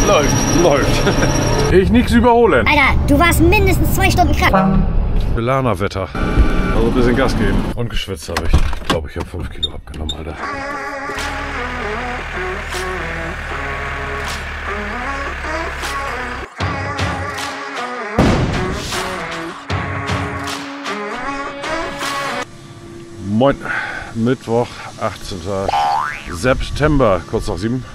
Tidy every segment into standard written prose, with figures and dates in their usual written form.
Läuft. Ich nix überholen. Alter, du warst mindestens 2 Stunden krank. Belaner-Wetter. Also ein bisschen Gas geben. Und geschwitzt habe ich. Ich glaube, ich habe 5 Kilo abgenommen, Alter. Moin. Mittwoch, 18. September, kurz nach 7.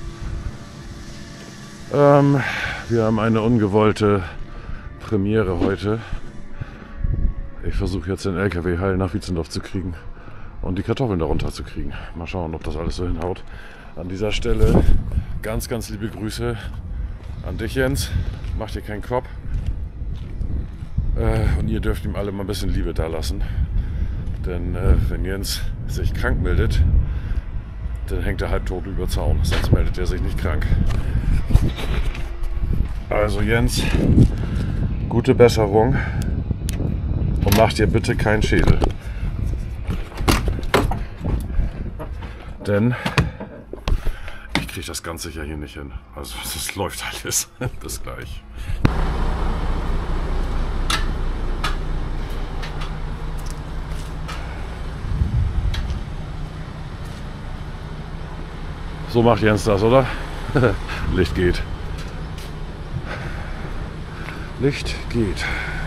Wir haben eine ungewollte Premiere heute. Ich versuche jetzt den LKW heil nach Wietzendorf zu kriegen und die Kartoffeln darunter zu kriegen. Mal schauen, ob das alles so hinhaut. An dieser Stelle ganz, ganz liebe Grüße an dich, Jens. Mach dir keinen Kopf. Und ihr dürft ihm alle mal ein bisschen Liebe da lassen. Denn wenn Jens sich krank meldet, dann hängt er halbtot über Zaun. Sonst meldet er sich nicht krank. Also Jens, gute Besserung. Und mach dir bitte keinen Schädel. Denn ich kriege das Ganze ja hier nicht hin. Also das läuft alles. Bis gleich. So macht Jens das, oder? Licht geht. Licht geht.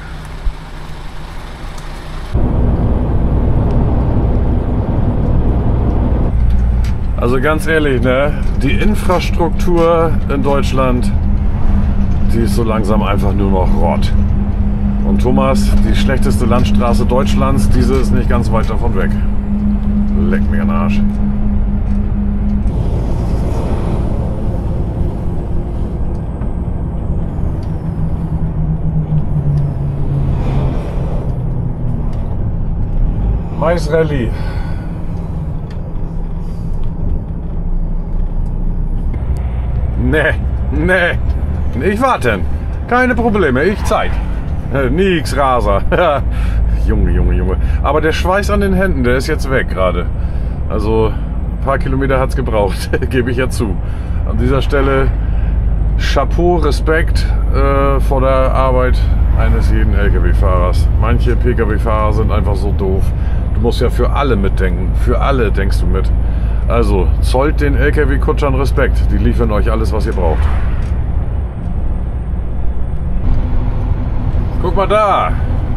Also ganz ehrlich, ne? Die Infrastruktur in Deutschland, die ist so langsam einfach nur noch Rott. Und Thomas, die schlechteste Landstraße Deutschlands, diese ist nicht ganz weit davon weg. Leck mir den Arsch. Maisrallye. Nee, nicht warten. Keine Probleme, ich zeig. Nix, Raser. Junge. Aber der Schweiß an den Händen, der ist jetzt weg gerade. Also ein paar Kilometer hat es gebraucht, gebe ich ja zu. An dieser Stelle Chapeau, Respekt vor der Arbeit eines jeden LKW-Fahrers. Manche Pkw-Fahrer sind einfach so doof. Du musst ja für alle mitdenken. Für alle denkst du mit. Also zollt den LKW-Kutschern Respekt. Die liefern euch alles, was ihr braucht. Guck mal da.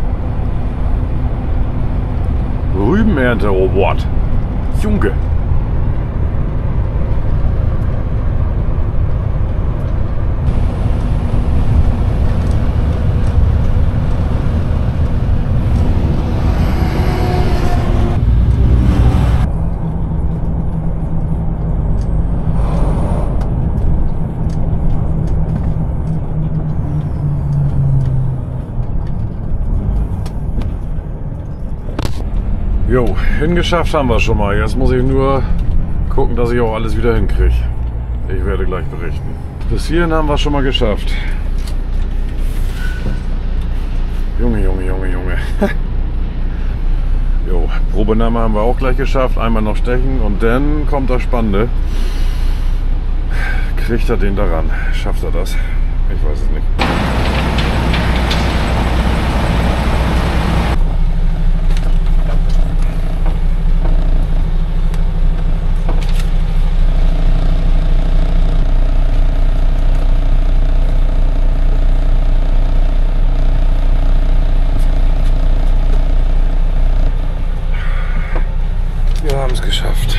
Rübenernte, oh what? Junge. Jo, hingeschafft haben wir schon mal. Jetzt muss ich nur gucken, dass ich auch alles wieder hinkriege. Ich werde gleich berichten. Bis hierhin haben wir schon mal geschafft. Junge. Jo, Probenahme haben wir auch gleich geschafft. Einmal noch stechen und dann kommt das Spannende. Kriegt er den daran? Schafft er das? Ich weiß es nicht. Wir haben es geschafft.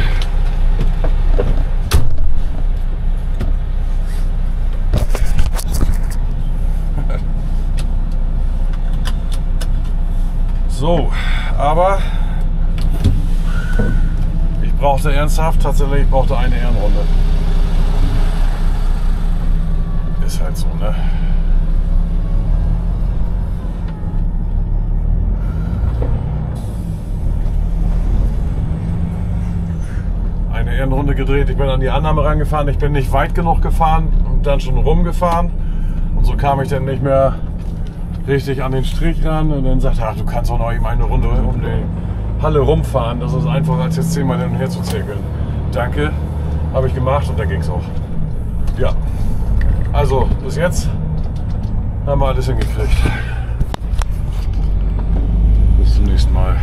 So, aber ich brauchte tatsächlich eine Ehrenrunde. Ist halt so, ne? Eine Ehrenrunde gedreht, ich bin an die Annahme rangefahren, ich bin nicht weit genug gefahren und dann schon rumgefahren und so kam ich dann nicht mehr richtig an den Strich ran und dann sagte er, ach, du kannst auch noch eben eine Runde um die Halle rumfahren, das ist einfacher als jetzt 10-mal hin und her zu zirkeln. Danke, habe ich gemacht und da ging es auch. Ja. Also, bis jetzt haben wir alles hingekriegt. Bis zum nächsten Mal.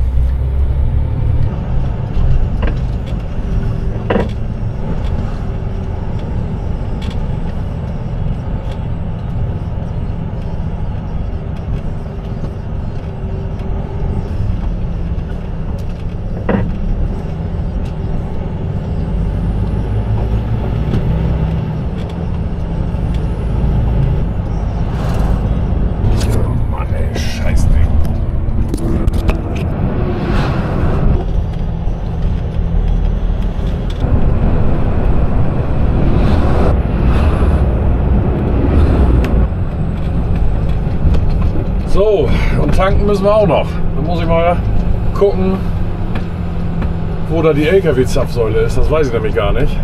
So, und tanken müssen wir auch noch. Da muss ich mal gucken, wo da die LKW-Zapfsäule ist. Das weiß ich nämlich gar nicht.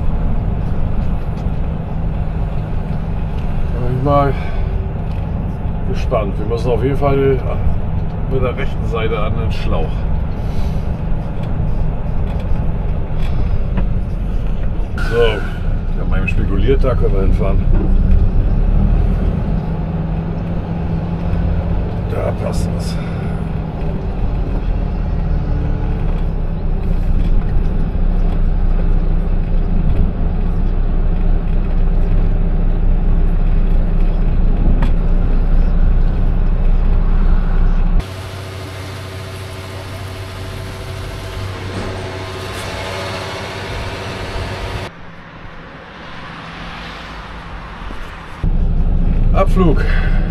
Da bin ich mal gespannt. Wir müssen auf jeden Fall mit der rechten Seite an den Schlauch. So, ich habe mal spekuliert, da können wir hinfahren. Da passt es. Abflug.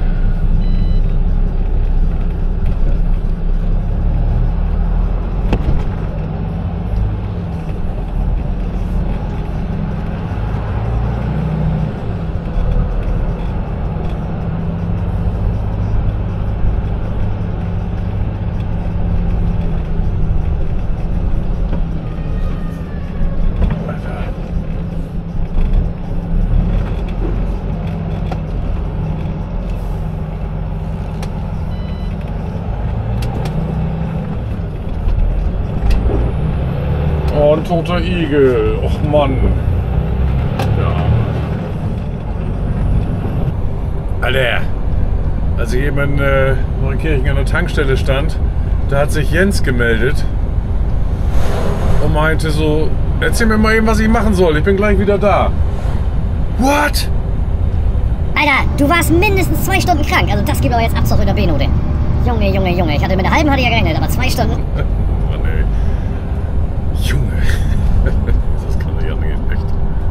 Und toter Igel. Och Mann. Ja. Alter. Als ich eben in Neunkirchen an der Tankstelle stand, da hat sich Jens gemeldet und meinte so, erzähl mir mal eben, was ich machen soll. Ich bin gleich wieder da. What? Alter, du warst mindestens 2 Stunden krank. Also das gibt aber jetzt Abzug oder B-Note. Junge, Junge, Junge. Ich hatte mit der halben hatte ja gerechnet, aber 2 Stunden. Mann, ey. Junge. Das kann doch ja nicht, echt.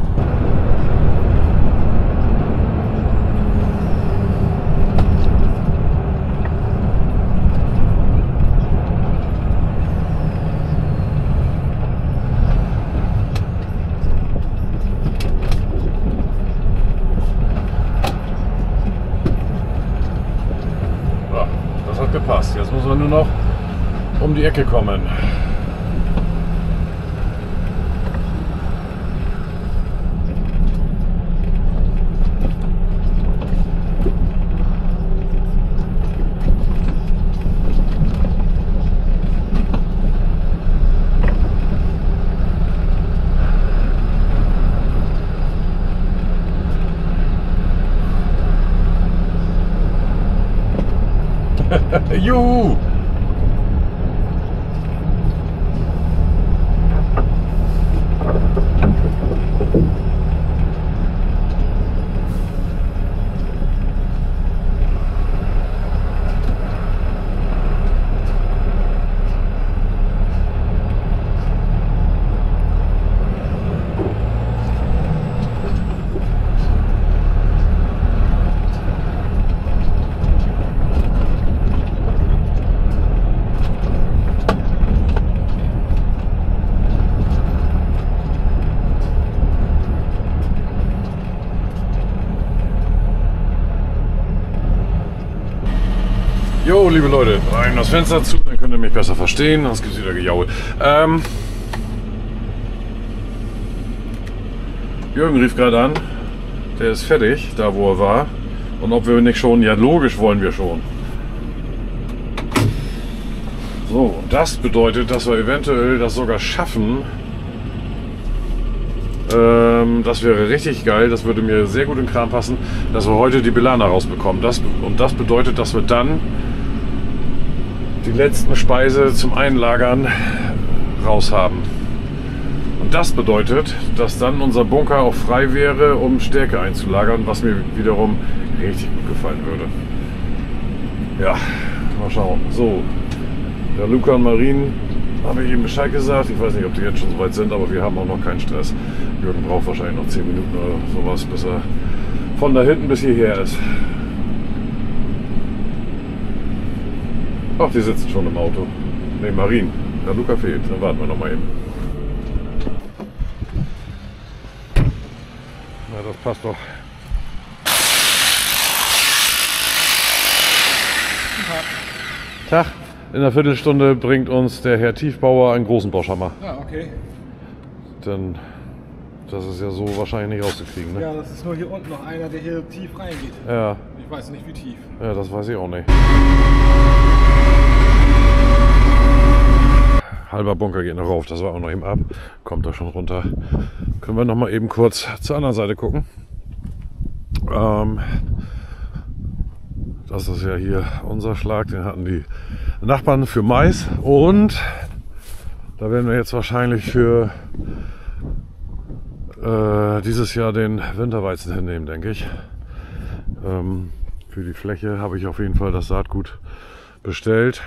Ja, das hat gepasst. Jetzt muss man nur noch um die Ecke kommen. Juhu! Jo, liebe Leute, rein das Fenster zu, dann könnt ihr mich besser verstehen, sonst gibt es wieder Gejaul. Jürgen rief gerade an, der ist fertig, da wo er war. Und ob wir nicht schon, ja logisch wollen wir schon. So, das bedeutet, dass wir eventuell das sogar schaffen, Das wäre richtig geil, das würde mir sehr gut in den Kram passen, dass wir heute die Belana rausbekommen. Und das bedeutet, dass wir dann die letzten Speise zum Einlagern raus haben. Und das bedeutet, dass dann unser Bunker auch frei wäre, um Stärke einzulagern, was mir wiederum richtig gut gefallen würde. Ja, mal schauen. So, der Luca und Marien habe ich eben Bescheid gesagt. Ich weiß nicht, ob die jetzt schon so weit sind, aber wir haben auch noch keinen Stress. Jürgen braucht wahrscheinlich noch 10 Minuten oder sowas, bis er von da hinten bis hierher ist. Ach, die sitzen schon im Auto. Ne, Marien. Der Luca fehlt. Dann warten wir noch mal eben. Na, das passt doch. Tag. In einer Viertelstunde bringt uns der Herr Tiefbauer einen großen Boschhammer. Ja, okay. Denn das ist ja so wahrscheinlich nicht rauszukriegen, ne? Ja, das ist nur hier unten noch einer, der hier tief reingeht. Ja. Ich weiß nicht, wie tief. Ja, das weiß ich auch nicht. Halber Bunker geht noch rauf, das war auch noch eben ab. Kommt da schon runter. Können wir noch mal eben kurz zur anderen Seite gucken. Das ist ja hier unser Schlag, den hatten die Nachbarn für Mais. Und da werden wir jetzt wahrscheinlich für dieses Jahr den Winterweizen hinnehmen, denke ich. Für die Fläche habe ich auf jeden Fall das Saatgut bestellt.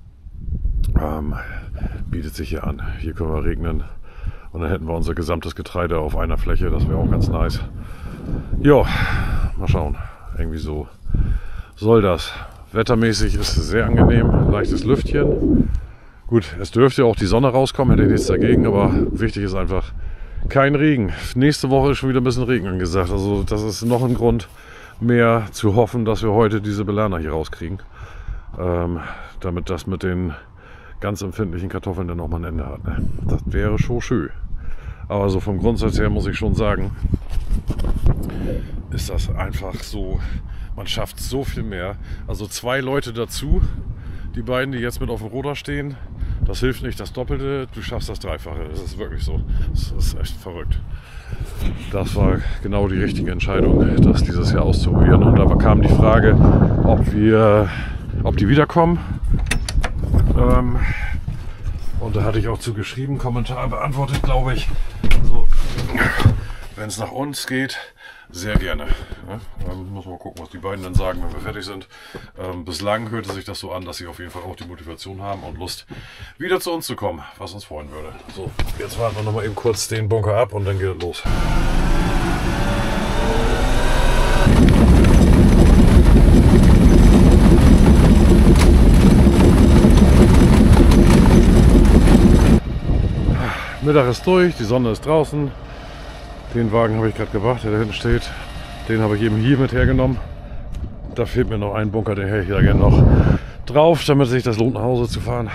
Bietet sich hier an. Hier können wir regnen und dann hätten wir unser gesamtes Getreide auf einer Fläche. Das wäre auch ganz nice. Ja, mal schauen. Irgendwie so soll das. Wettermäßig ist es sehr angenehm. Leichtes Lüftchen. Gut, es dürfte auch die Sonne rauskommen, hätte ich nichts dagegen, aber wichtig ist einfach kein Regen. Nächste Woche ist schon wieder ein bisschen Regen angesagt. Also das ist noch ein Grund mehr zu hoffen, dass wir heute diese Belana hier rauskriegen. Damit das mit den ganz empfindlichen Kartoffeln dann noch mal ein Ende hat. Ne? Das wäre schon schön. Aber so vom Grundsatz her muss ich schon sagen, ist das einfach so, man schafft so viel mehr. Also 2 Leute dazu, die beiden, die jetzt mit auf dem Roder stehen, das hilft nicht das Doppelte, du schaffst das Dreifache. Das ist wirklich so. Das ist echt verrückt. Das war genau die richtige Entscheidung, das dieses Jahr auszuprobieren. Und da kam die Frage, ob die wiederkommen. Und da hatte ich auch zugeschrieben, Kommentar beantwortet, glaube ich. Also, wenn es nach uns geht, sehr gerne. Ja, muss mal gucken, was die beiden dann sagen, wenn wir fertig sind. Bislang hörte sich das so an, dass sie auf jeden Fall auch die Motivation haben und Lust, wieder zu uns zu kommen, was uns freuen würde. So, jetzt warten wir noch mal eben kurz den Bunker ab und dann geht es los. Mittag ist durch, die Sonne ist draußen. Den Wagen habe ich gerade gebracht, der da hinten steht. Den habe ich eben hier mit hergenommen. Da fehlt mir noch ein Bunker, den hätte ich da gerne noch drauf, damit sich das lohnt, nach Hause zu fahren.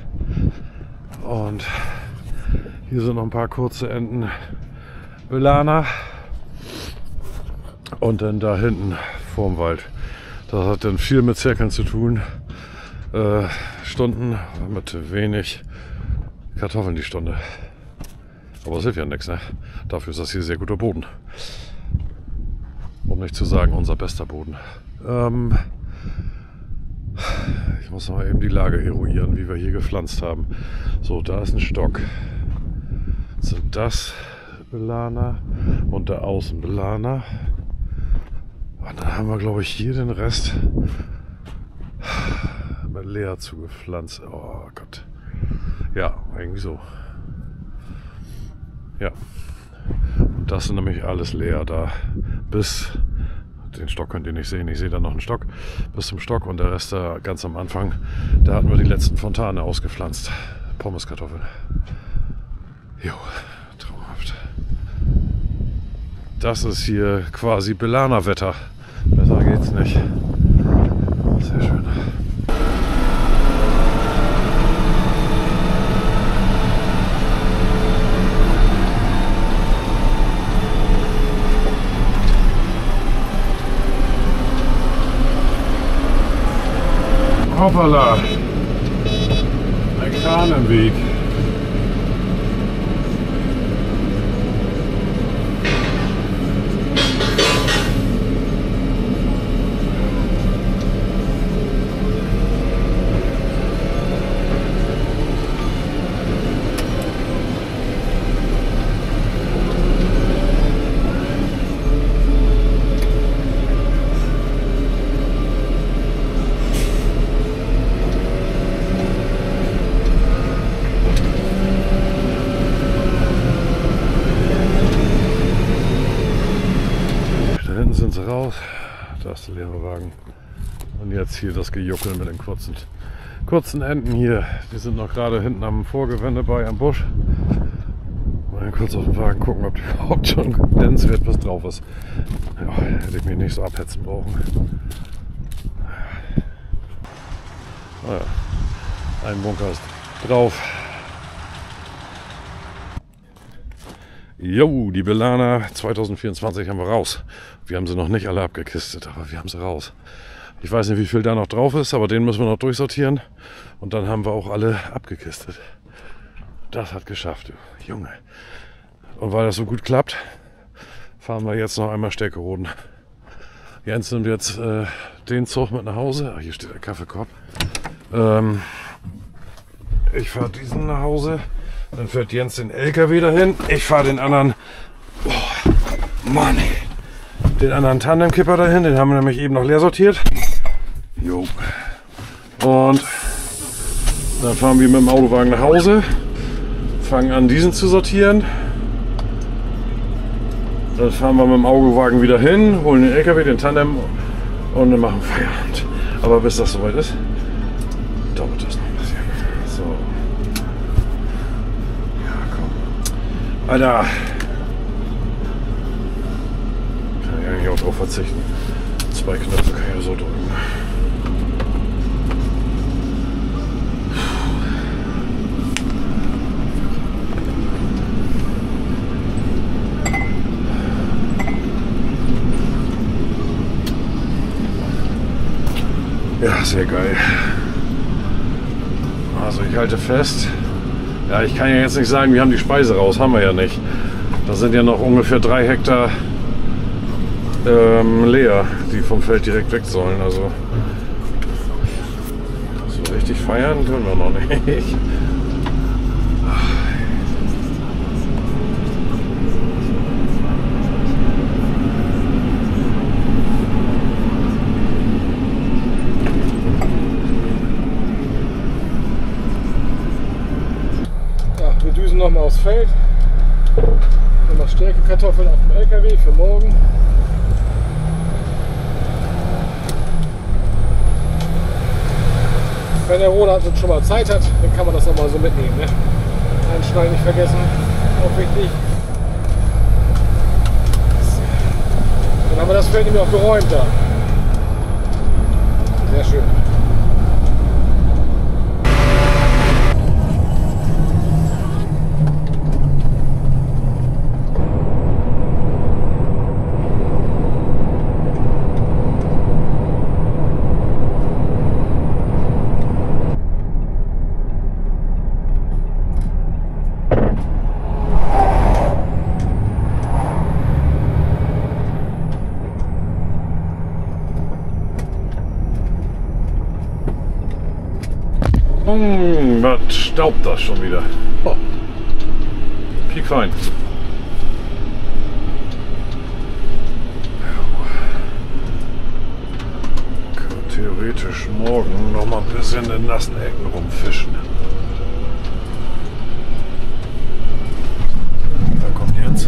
Und hier sind noch ein paar kurze Enden Belana. Und dann da hinten vorm Wald. Das hat dann viel mit Zirkeln zu tun. Stunden mit wenig Kartoffeln die Stunde. Aber es hilft ja nichts, ne? Dafür ist das hier sehr guter Boden. Um nicht zu sagen, unser bester Boden. Ich muss noch mal eben die Lage eruieren, wie wir hier gepflanzt haben. So, da ist ein Stock. Sind das Belana und da außen Belana. Und dann haben wir, glaube ich, hier den Rest mit Lea zugepflanzt. Oh Gott. Ja, irgendwie so. Ja, und das sind nämlich alles leer da. Bis, den Stock könnt ihr nicht sehen, ich sehe da noch einen Stock, bis zum Stock und der Rest da ganz am Anfang, da hatten wir die letzten Fontane ausgepflanzt. Pommeskartoffeln. Jo, traumhaft. Das ist hier quasi Belana-Wetter. Besser geht's nicht. Sehr schön. Hoppala! Ein Kran im Weg. hinten sind sie raus. Da ist der leere Wagen. Und jetzt hier das Gejuckel mit den kurzen Enden hier. Die sind noch gerade hinten am Vorgewende bei am Busch. Mal kurz auf den Wagen gucken, ob die überhaupt schon nennenswert was drauf ist. Ja, hätte ich mich nicht so abhetzen brauchen. Naja, ein Bunker ist drauf. Jo, die Belana 2024 haben wir raus. Wir haben sie noch nicht alle abgekistet, aber wir haben sie raus. Ich weiß nicht, wie viel da noch drauf ist, aber den müssen wir noch durchsortieren. Und dann haben wir auch alle abgekistet. Das hat geschafft, du Junge. Und weil das so gut klappt, fahren wir jetzt noch einmal Steckeroden. Jens nimmt jetzt den Zug mit nach Hause. Ach, hier steht der Kaffeekorb. Ich fahre diesen nach Hause. Dann fährt Jens den LKW dahin. Ich fahre den anderen, Mann, den anderen Tandemkipper dahin. Den haben wir nämlich eben noch leer sortiert. Jo. Und dann fahren wir mit dem Autowagen nach Hause. Fangen an, diesen zu sortieren. Dann fahren wir mit dem Autowagen wieder hin, holen den LKW, den Tandem und dann machen wir Feierabend. Aber bis das soweit ist, dauert das noch ein bisschen. So. Ja, komm. Alter. Kann ich eigentlich auch drauf verzichten. 2 Knöpfe kann ich ja so drücken. Ja, sehr geil. Also ich halte fest. Ja, ich kann ja jetzt nicht sagen, wir haben die Speise raus. Haben wir ja nicht. Da sind ja noch ungefähr 3 Hektar leer, die vom Feld direkt weg sollen. Also so richtig feiern können wir noch nicht. Nochmal aufs Feld. Nochmal Stärkekartoffeln auf dem LKW für morgen. Wenn der Roland schon mal Zeit hat, dann kann man das nochmal so mitnehmen. Ne? Einschneiden nicht vergessen, auch wichtig. Dann haben wir das Feld nämlich auch geräumt da. Sehr schön. Was staubt das schon wieder? Oh. Piekfein. Können theoretisch morgen noch mal ein bisschen in nassen Ecken rumfischen. Da kommt jetzt.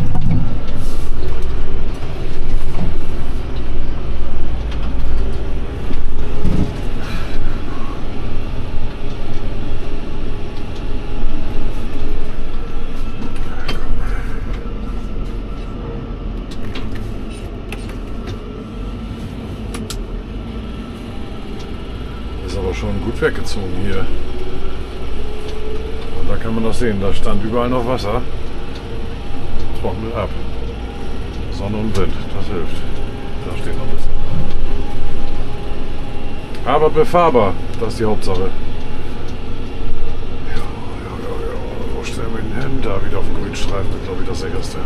Schon gut weggezogen hier. Und da kann man das sehen, da stand überall noch Wasser. Trocknet ab. Sonne und Wind, das hilft. Da steht noch ein bisschen. Aber befahrbar, das ist die Hauptsache. Ja. Wo stellen wir ihn hin? Da wieder auf dem Grünstreifen, glaube ich, das sicherste.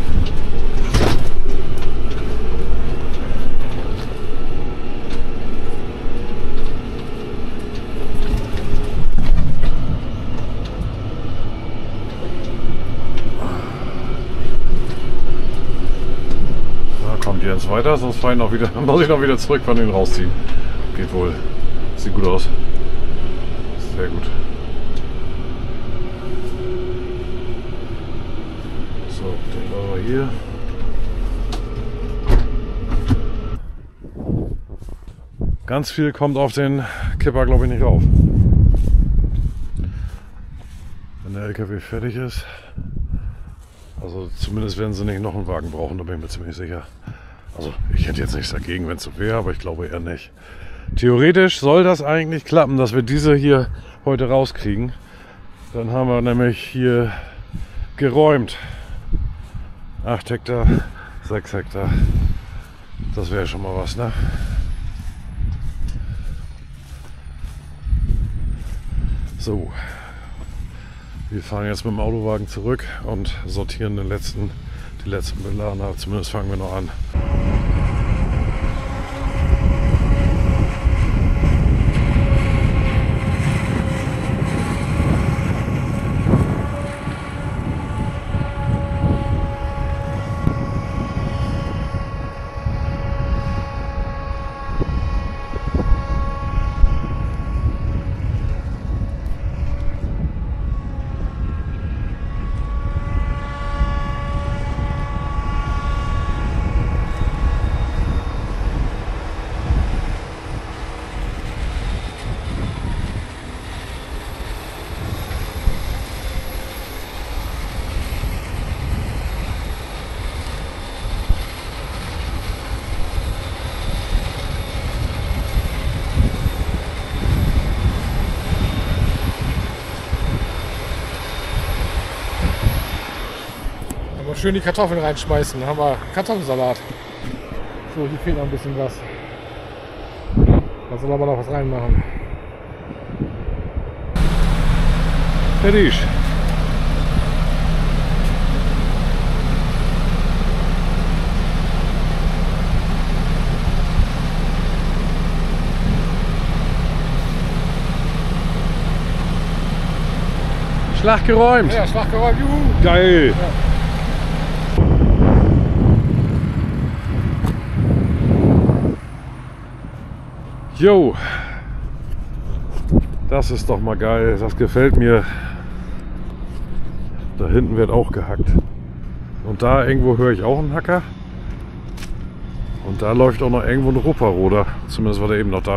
Jetzt weiter, sonst fahren noch wieder, muss ich noch wieder zurück von den rausziehen. Geht wohl. Sieht gut aus. Sehr gut. So, den lassen wir hier. Ganz viel kommt auf den Kipper, glaube ich, nicht rauf. Wenn der LKW fertig ist. Also zumindest werden sie nicht noch einen Wagen brauchen, da bin ich mir ziemlich sicher. Also ich hätte jetzt nichts dagegen, wenn es so wäre, aber ich glaube eher nicht. Theoretisch soll das eigentlich klappen, dass wir diese hier heute rauskriegen. Dann haben wir nämlich hier geräumt. 8 Hektar, 6 Hektar. Das wäre schon mal was, ne? So. Wir fahren jetzt mit dem Autowagen zurück und sortieren die letzten Beladen. Zumindest fangen wir noch an. Schön die Kartoffeln reinschmeißen, dann haben wir Kartoffelsalat. So, hier fehlt noch ein bisschen was. Da soll aber noch was reinmachen. Fertig. Schlag geräumt. Ja, Schlag geräumt, juhu. Geil. Ja. Jo, das ist doch mal geil, das gefällt mir. Da hinten wird auch gehackt. Und da irgendwo höre ich auch einen Hacker. Und da läuft auch noch irgendwo ein Rupperroder. Zumindest war der eben noch da.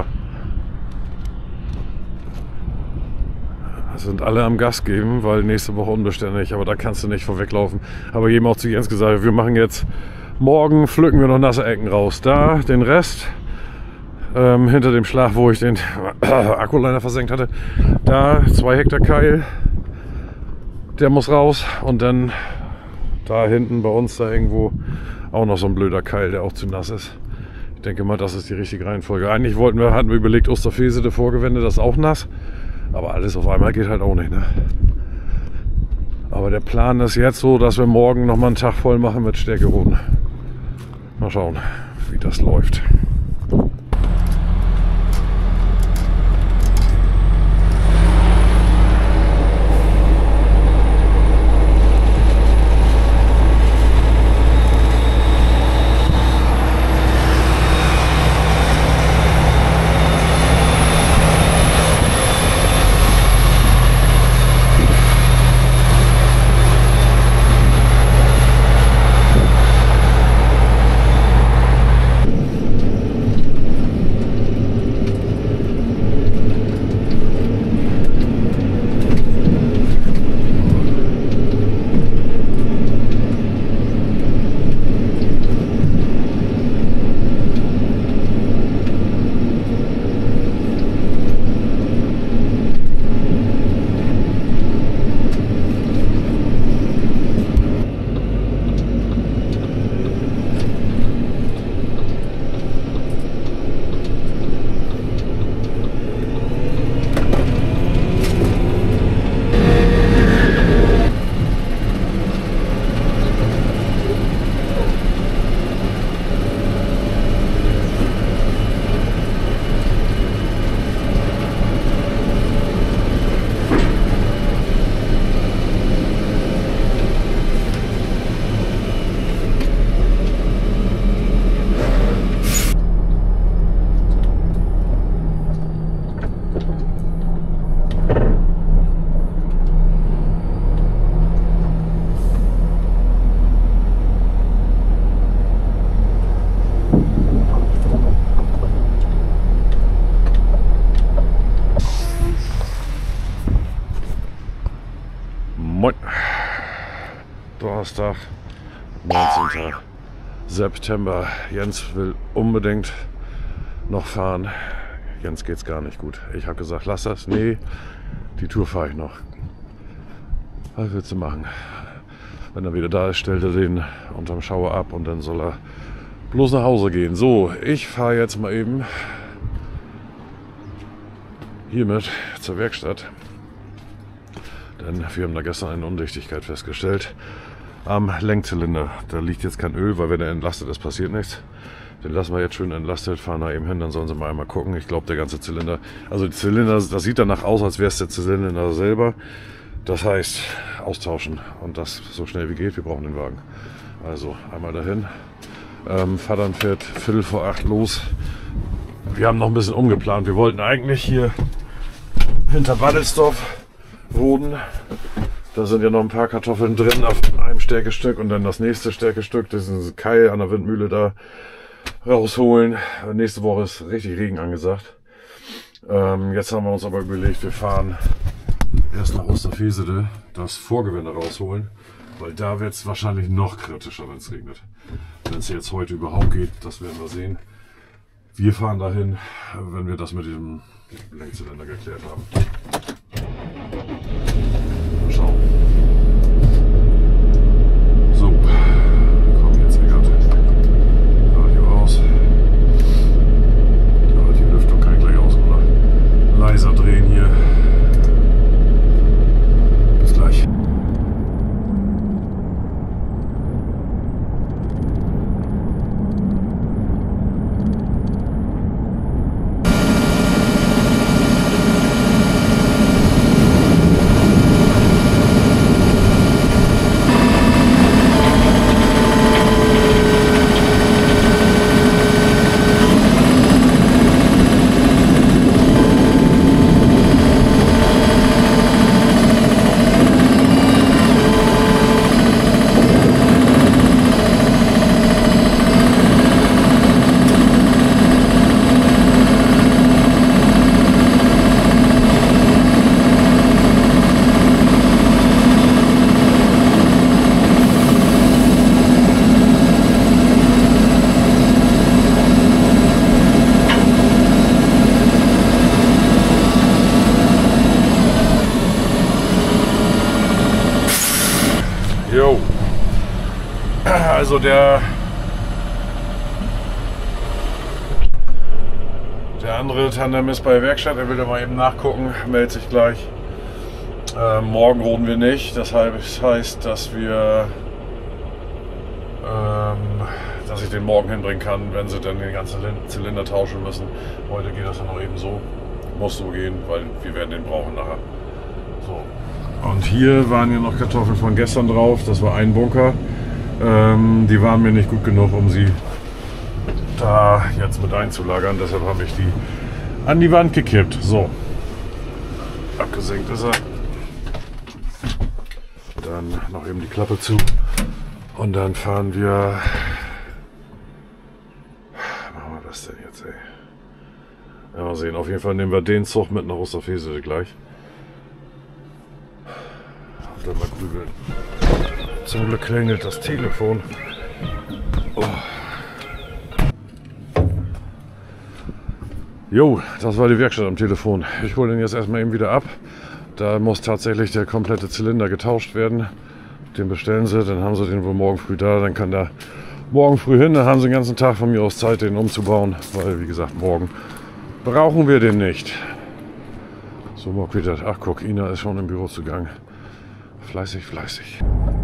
Sind alle am Gas geben, weil nächste Woche unbeständig. Aber da kannst du nicht vorweglaufen. Aber jedem auch zu Jens gesagt, wir machen jetzt, morgen pflücken wir noch nasse Ecken raus. Da den Rest. Hinter dem Schlag, wo ich den Akkuliner versenkt hatte, da 2 Hektar Keil, der muss raus, und dann da hinten bei uns da irgendwo auch noch so ein blöder Keil, der auch zu nass ist. Ich denke mal, das ist die richtige Reihenfolge. Eigentlich hatten wir überlegt, Osterfese, der Vorgewende, das ist auch nass, aber alles auf einmal geht halt auch nicht, ne? Aber der Plan ist jetzt so, dass wir morgen noch mal einen Tag voll machen mit Stärkeroden. Mal schauen, wie das läuft. Donnerstag, 19. September. Jens will unbedingt noch fahren. Jens geht's gar nicht gut. Ich habe gesagt, lass das. Nee, die Tour fahre ich noch. Was willst du machen? Wenn er wieder da ist, stellt er den unterm Schauer ab und dann soll er bloß nach Hause gehen. So, ich fahre jetzt mal eben hiermit zur Werkstatt. Denn wir haben da gestern eine Undichtigkeit festgestellt am Lenkzylinder. Da liegt jetzt kein Öl, weil wenn er entlastet ist, passiert nichts. Den lassen wir jetzt schön entlastet, fahren da eben hin, dann sollen sie mal einmal gucken. Ich glaube, der ganze Zylinder, also die Zylinder, das sieht danach aus, als wäre es der Zylinder selber. Das heißt, austauschen und das so schnell wie geht. Wir brauchen den Wagen. Also einmal dahin. Vater fährt 7:45 los. Wir haben noch ein bisschen umgeplant. Wir wollten eigentlich hier hinter Baddelsdorf roden. Da sind ja noch ein paar Kartoffeln drin auf einem Stärkestück und dann das nächste Stärkestück, das ist ein Keil an der Windmühle da rausholen. Nächste Woche ist richtig Regen angesagt. Jetzt haben wir uns aber überlegt, wir fahren erst nach Osterfesede das Vorgewinde rausholen, weil da wird es wahrscheinlich noch kritischer, wenn es regnet. Wenn es jetzt heute überhaupt geht, das werden wir sehen. Wir fahren dahin, wenn wir das mit dem Lenkzylinder geklärt haben. Mal schauen. So, komm jetzt, Eckart. Radio aus. Aber die Lüftung kann ich gleich aus, oder? Leiser drehen hier. Bis gleich. Jo. Also der andere Tandem ist bei der Werkstatt, er will da mal eben nachgucken, meldet sich gleich. Morgen roden wir nicht, das heißt, dass ich den morgen hinbringen kann, wenn sie dann den ganzen Zylinder tauschen müssen. Heute geht das dann noch eben so, muss so gehen, weil wir werden den brauchen nachher. So. Und hier waren ja noch Kartoffeln von gestern drauf, das war ein Bunker. Die waren mir nicht gut genug, um sie da jetzt mit einzulagern, deshalb habe ich die an die Wand gekippt. So, abgesenkt ist er. Dann noch eben die Klappe zu und dann fahren wir. Machen wir das denn jetzt, ey? Ja, mal sehen, auf jeden Fall nehmen wir den Zug mit nach Osterfesede gleich. Und dann mal grübeln. Zum Glück klingelt das Telefon. Oh. Jo, das war die Werkstatt am Telefon. Ich hole den jetzt erstmal eben wieder ab. Da muss tatsächlich der komplette Zylinder getauscht werden. Den bestellen sie, dann haben sie den wohl morgen früh da. Dann kann der morgen früh hin. Dann haben sie den ganzen Tag von mir aus Zeit, den umzubauen. Weil, wie gesagt, morgen brauchen wir den nicht. So, mal wieder. Ach, guck, Ina ist schon im Büro zugange. Fleißig, fleißig.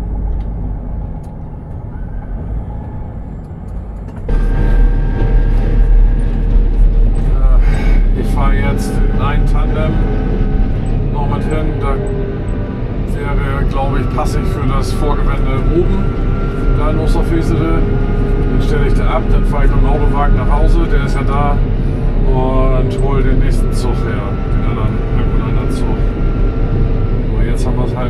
Ich fahre jetzt in ein Tandem noch mit hin. Da wäre, glaube ich, passig für das Vorgewende oben, da in Osterfesede. Den stelle ich da ab, dann fahre ich mit dem Autowagen nach Hause, der ist ja da, und hole den nächsten Zug her, den anderen Zug. So, jetzt haben wir es 8:30.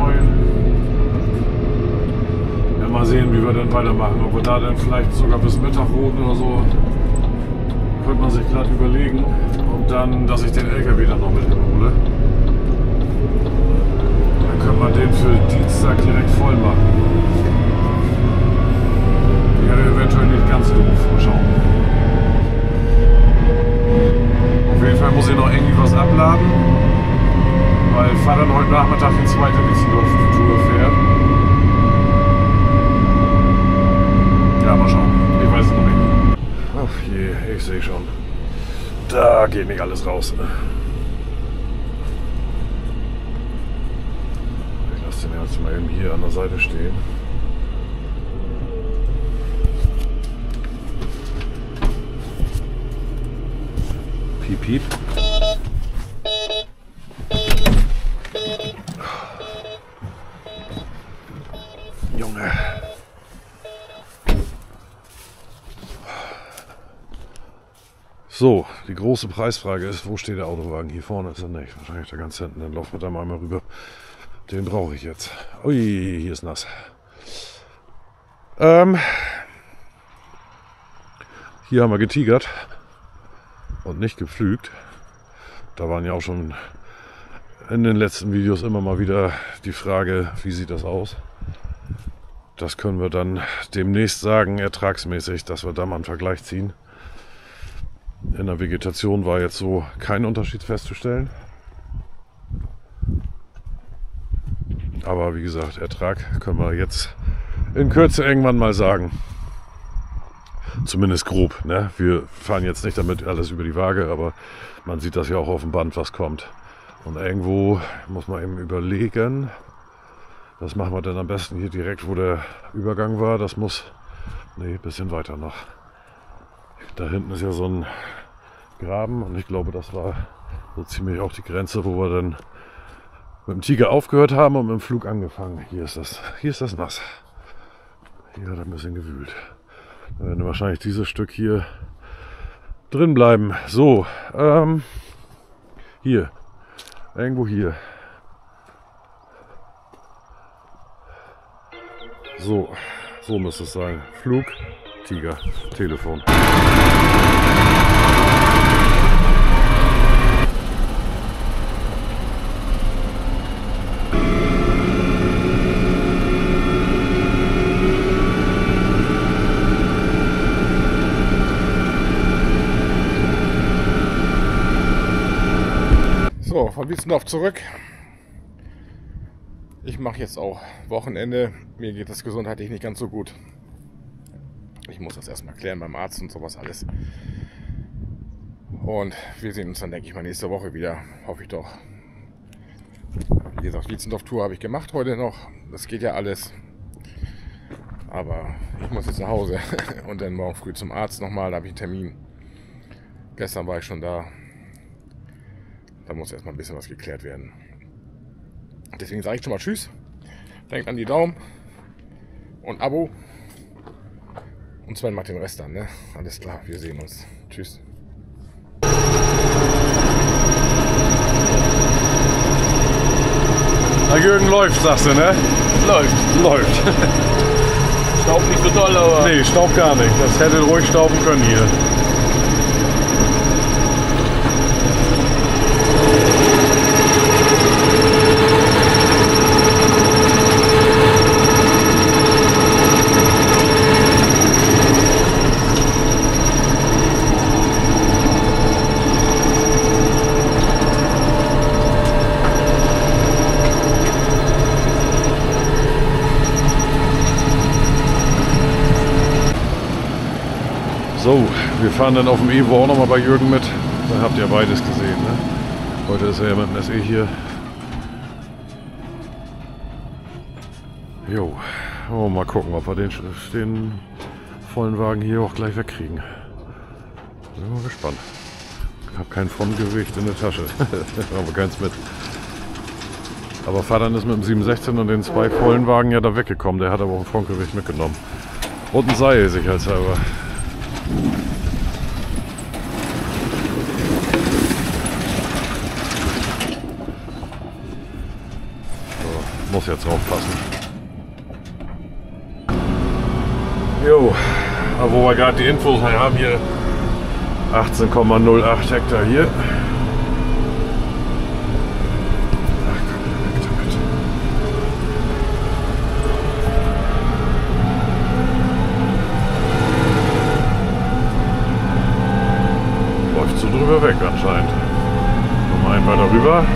Ja, mal sehen, wie wir dann weitermachen. Ob wir da dann vielleicht sogar bis Mittag roden oder so, könnte man sich gerade überlegen. Und dann, dass ich den LKW dann noch mit hole. Dann können wir den für Dienstag direkt voll machen. Wäre eventuell nicht ganz doof. Mal schauen. Auf jeden Fall muss ich noch irgendwie was abladen, weil Vater heute Nachmittag die zweite Wiesendorf-Tour fährt. Ja, mal schauen. Ich weiß es noch nicht. Ach je, ich sehe schon. Da geht nicht alles raus. Ich lasse den jetzt mal eben hier an der Seite stehen. Piep, piep. Junge. So, die große Preisfrage ist, wo steht der Autowagen? Hier vorne ist er nicht. Wahrscheinlich da ganz hinten. Dann laufen wir da mal rüber. Den brauche ich jetzt. Ui, hier ist nass. Hier haben wir getigert und nicht gepflügt. Da waren ja auch schon in den letzten Videos immer mal wieder die Frage, wie sieht das aus? Das können wir dann demnächst sagen, ertragsmäßig, dass wir da mal einen Vergleich ziehen. In der Vegetation war jetzt so kein Unterschied festzustellen. Aber wie gesagt, Ertrag können wir jetzt in Kürze irgendwann mal sagen. Zumindest grob. Ne? Wir fahren jetzt nicht damit alles über die Waage, aber man sieht das ja auch auf dem Band, was kommt. Und irgendwo muss man eben überlegen, das machen wir dann am besten hier direkt, wo der Übergang war. Das muss, ein bisschen weiter noch. Da hinten ist ja so ein Graben und ich glaube, das war so ziemlich auch die Grenze, wo wir dann mit dem Tiger aufgehört haben und mit dem Flug angefangen. Hier ist das nass. Hier hat er ein bisschen gewühlt. Dann werden wahrscheinlich dieses Stück hier drin bleiben. So, hier, irgendwo hier. So müsste es sein. Flug, Tiger, Telefon. So, von Wiesendorf zurück. Ich mache jetzt auch Wochenende. Mir geht es gesundheitlich nicht ganz so gut. Ich muss das erstmal klären beim Arzt und sowas alles. Und wir sehen uns dann, denke ich mal, nächste Woche wieder. Hoffe ich doch. Wie gesagt, Wiesendorf-Tour habe ich gemacht heute noch. Das geht ja alles. Aber ich muss jetzt nach Hause. Und dann morgen früh zum Arzt nochmal. Da habe ich einen Termin. Gestern war ich schon da. Da muss erstmal ein bisschen was geklärt werden. Deswegen sage ich schon mal Tschüss. Denkt an die Daumen und Abo. Und Sven macht den Rest dann, ne? Alles klar, wir sehen uns. Tschüss. Na, Jürgen läuft, sagst du, ne? Läuft. Staub nicht so doll, aber... Nee, Staub gar nicht. Das hätte ruhig stauben können hier. So, wir fahren dann auf dem Evo auch nochmal bei Jürgen mit. Dann habt ihr beides gesehen. Ne? Heute ist er ja mit dem SE hier. Jo, oh, mal gucken, ob wir den vollen Wagen hier auch gleich wegkriegen. Bin mal gespannt. Ich habe kein Frontgewicht in der Tasche. Aber keins mit. Aber Vater ist mit dem 716 und den zwei vollen Wagen ja da weggekommen. Der hat aber auch ein Frontgewicht mitgenommen. Und ein Seil sicherheitshalber. So, muss jetzt aufpassen. Jo, aber wo wir gerade die Infos haben, hier 18,08 Hektar hier. Ach, bitte. drüber weg anscheinend. Nochmal einen weiter rüber.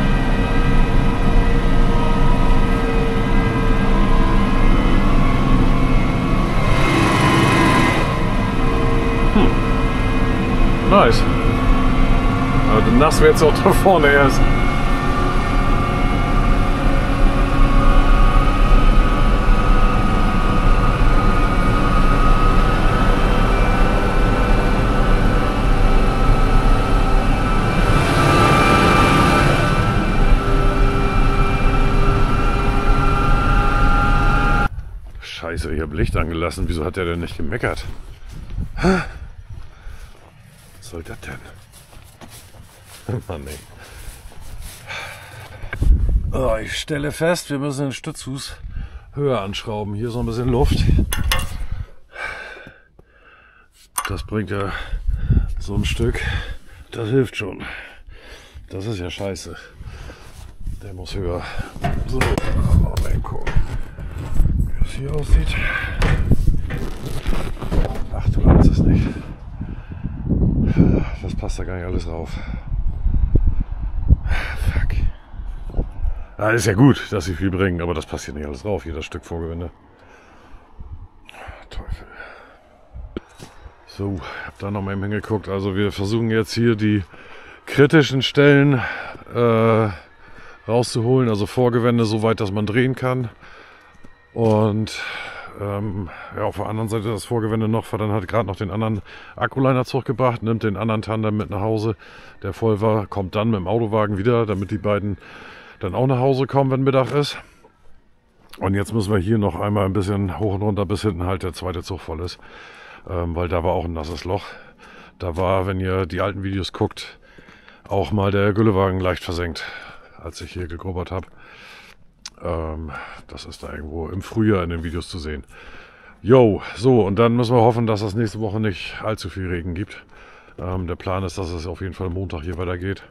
Nice. Also nass wird es auch da vorne erst. Scheiße, ich habe Licht angelassen. Wieso hat der denn nicht gemeckert? Was soll das denn? Mann, ey. Oh, ich stelle fest, wir müssen den Stützfuß höher anschrauben. Hier ist noch ein bisschen Luft. Das bringt ja so ein Stück. Das hilft schon. Das ist ja scheiße. Der muss höher. So, mal gucken, wie das hier aussieht. Ach, du ahnst es nicht. Das passt da gar nicht alles rauf. Fuck. Ah, ist ja gut, dass sie viel bringen, aber das passt hier nicht alles drauf, hier das Stück Vorgewinde. Teufel. So, ich habe da noch mal hingeguckt. Also wir versuchen jetzt hier die kritischen Stellen rauszuholen, also Vorgewände so weit, dass man drehen kann. Und ja, auf der anderen Seite das Vorgewände noch, dann hat gerade noch den anderen Akkuliner zurückgebracht, nimmt den anderen Tandem mit nach Hause, der voll war, kommt dann mit dem Autowagen wieder, damit die beiden dann auch nach Hause kommen, wenn Mittag ist. Und jetzt müssen wir hier noch einmal ein bisschen hoch und runter, bis hinten halt der zweite Zug voll ist, weil da war auch ein nasses Loch. Da war, wenn ihr die alten Videos guckt, auch mal der Güllewagen leicht versenkt, als ich hier gegrubbert habe. Das ist da irgendwo im Frühjahr in den Videos zu sehen. Jo, so, und dann müssen wir hoffen, dass es nächste Woche nicht allzu viel Regen gibt. Der Plan ist, dass es auf jeden Fall Montag hier weitergeht.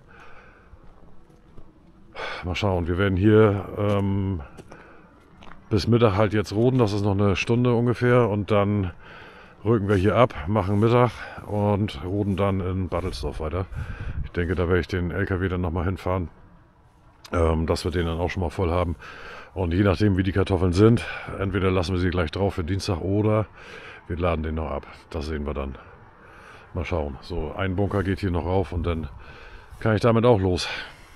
Mal schauen, wir werden hier bis Mittag halt jetzt roden, das ist noch eine Stunde ungefähr, und dann rücken wir hier ab, machen Mittag und roden dann in Bartelsdorf weiter. Ich denke, da werde ich den LKW dann nochmal hinfahren, dass wir den dann auch schon mal voll haben. Und je nachdem, wie die Kartoffeln sind, entweder lassen wir sie gleich drauf für Dienstag oder wir laden den noch ab. Das sehen wir dann. Mal schauen. So, ein Bunker geht hier noch rauf und dann kann ich damit auch los.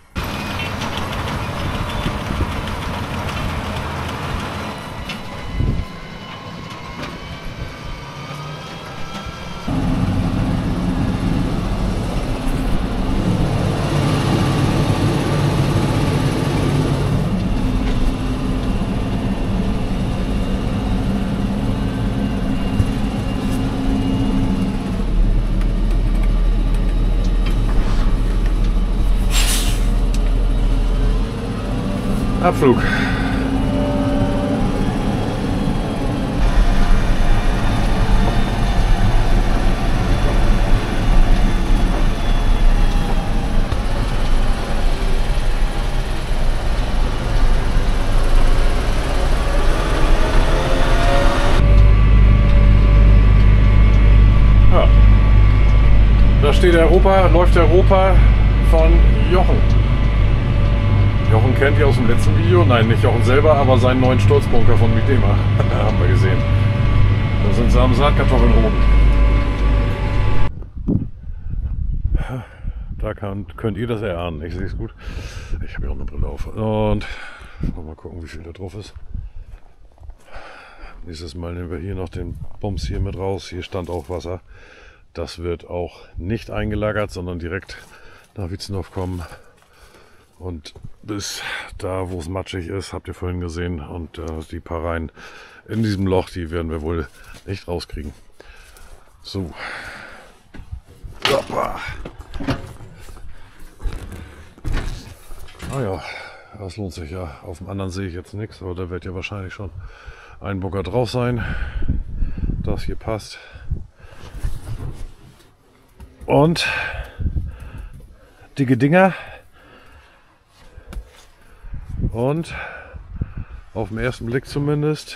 Abflug. Ja. Da steht Europa, läuft Europa von Jochen. Jochen kennt ihr aus dem letzten Video, nein, nicht Jochen selber, aber seinen neuen Sturzbunker von Midema. Haben wir gesehen. Da sind sie am Saatkartoffeln roden. Da könnt ihr das erahnen, ich sehe es gut. Ich habe ja auch eine Brille auf. Und mal gucken, wie viel da drauf ist. Nächstes Mal nehmen wir hier noch den Bums hier mit raus. Hier stand auch Wasser. Das wird auch nicht eingelagert, sondern direkt nach Wietzendorf kommen. Und bis da, wo es matschig ist, habt ihr vorhin gesehen. Und die paar Reihen in diesem Loch, die werden wir wohl nicht rauskriegen. So. Hoppa. Ah ja, das lohnt sich ja. Auf dem anderen sehe ich jetzt nichts, aber da wird ja wahrscheinlich schon ein Bunker drauf sein. Das hier passt. Und dicke Dinger. Und auf den ersten Blick zumindest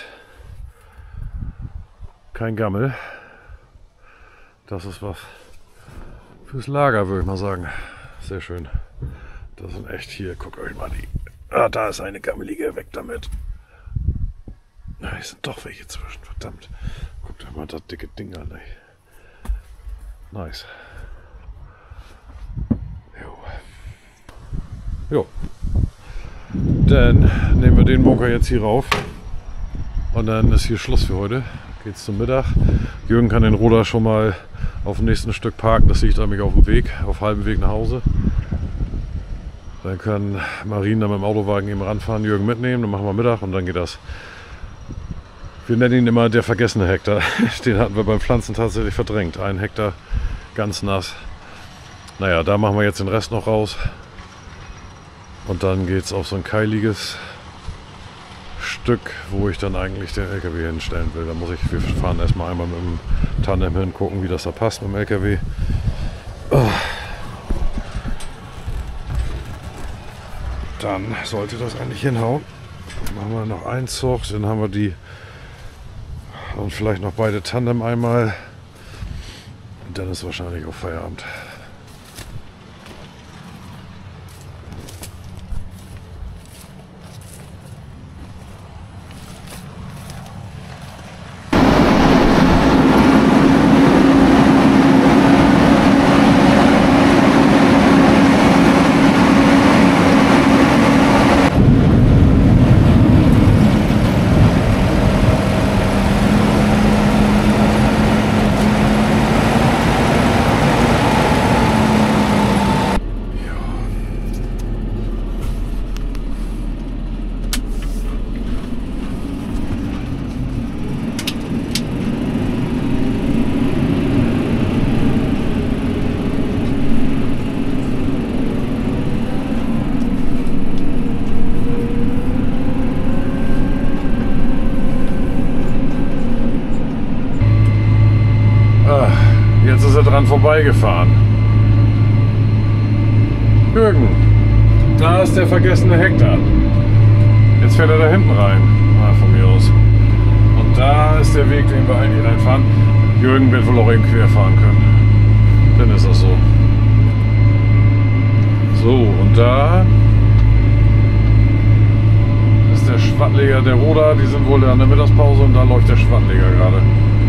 kein Gammel. Das ist was, Fürs Lager, würde ich mal sagen. Sehr schön. Das sind echt hier, guckt euch mal die. Ah, da ist eine gammelige, weg damit. Na, hier sind doch welche zwischen, verdammt. Guckt euch mal das dicke Ding an, ey. Nice. Jo. Dann nehmen wir den Bunker jetzt hier rauf. Und dann ist hier Schluss für heute. Geht's zum Mittag. Jürgen kann den Roder schon mal auf dem nächsten Stück parken. Das liegt nämlich auf dem Weg, auf halbem Weg nach Hause. Dann kann Marien dann mit dem Autowagen eben ranfahren, Jürgen mitnehmen. Dann machen wir Mittag und dann geht das. Wir nennen ihn immer der vergessene Hektar. Den hatten wir beim Pflanzen tatsächlich verdrängt. 1 Hektar, ganz nass. Naja, da machen wir jetzt den Rest noch raus. Und dann geht es auf so ein keiliges Stück, wo ich dann eigentlich den LKW hinstellen will. Da muss ich, wir fahren erstmal einmal mit dem Tandem hin, gucken, wie das da passt mit dem LKW. Dann sollte das eigentlich hinhauen. Dann machen wir noch einen Zug, dann haben wir die und vielleicht noch beide Tandem einmal. Und dann ist wahrscheinlich auch Feierabend. Jetzt ist er dran vorbeigefahren. Jürgen, da ist der vergessene Hektar. Jetzt fährt er da hinten rein. Ah, von mir aus. Und da ist der Weg, den wir eigentlich reinfahren. Jürgen wird wohl auch eben quer fahren können. Dann ist das so. So, und da ist der Schwattleger, der Roder. Die sind wohl an der Mittagspause und da läuft der Schwattleger gerade.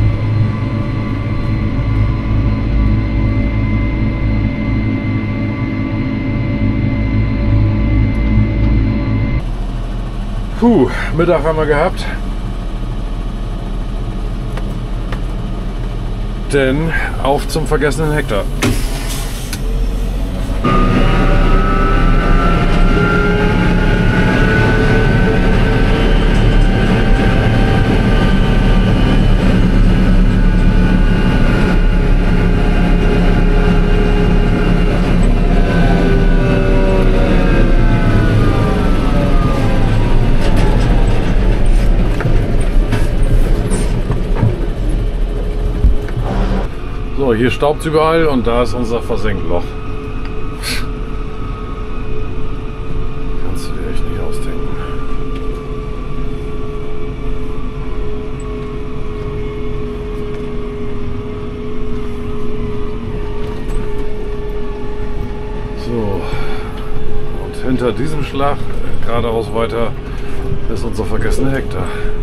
Puh, Mittag haben wir gehabt. Denn auf zum vergessenen Hektar. So, hier staubt es überall und da ist unser Versenkloch. Kannst du dir echt nicht ausdenken. So, und hinter diesem Schlag, geradeaus weiter, ist unser vergessener Hektar.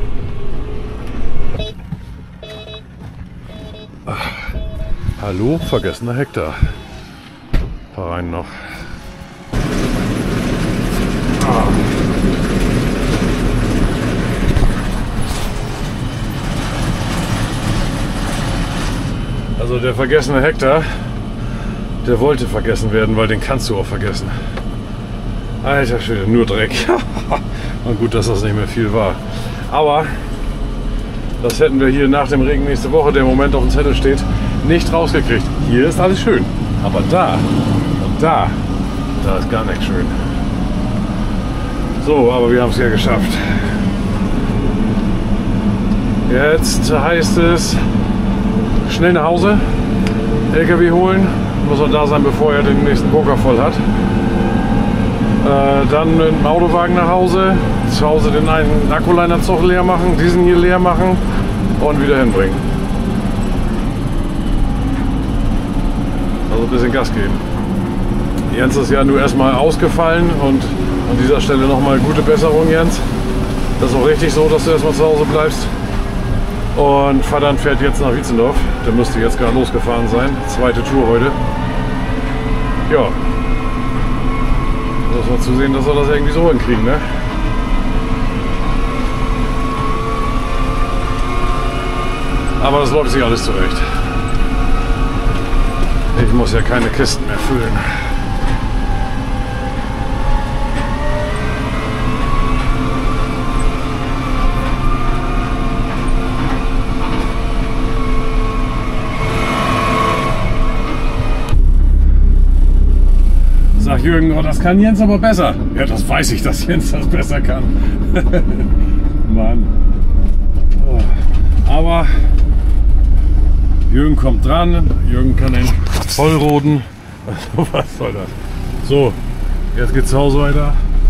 Hallo, vergessener Hektar. Fahr rein noch. Also der vergessene Hektar, der wollte vergessen werden, weil den kannst du auch vergessen. Alter Schwede, nur Dreck. Und gut, dass das nicht mehr viel war. Aber das hätten wir hier nach dem Regen nächste Woche, der im Moment auf dem Zettel steht, nicht rausgekriegt. Hier ist alles schön. Aber da und da ist gar nichts schön. So, aber wir haben es ja geschafft. Jetzt heißt es schnell nach Hause, LKW holen, muss er da sein, bevor er den nächsten Bunker voll hat. Dann mit dem Autowagen nach Hause, zu Hause den einen Akkulinerzug leer machen, diesen hier leer machen und wieder hinbringen. Also ein bisschen Gas geben. Jens ist ja nur erstmal ausgefallen und an dieser Stelle nochmal gute Besserung, Jens. Das ist auch richtig so, dass du erstmal zu Hause bleibst. Und Vater fährt jetzt nach Wietzendorf. Der müsste jetzt gerade losgefahren sein. Zweite Tour heute. Ja. Muss man zusehen, dass wir das irgendwie so hinkriegen, ne? Aber das läuft sich alles zurecht. Ich muss ja keine Kisten mehr füllen. Sag Jürgen, oh, das kann Jens aber besser. Ja, das weiß ich, dass Jens das besser kann. Mann. Oh. Aber Jürgen kommt dran. Jürgen kann den vollroden. Also, was soll das? So, jetzt geht's zu Hause weiter.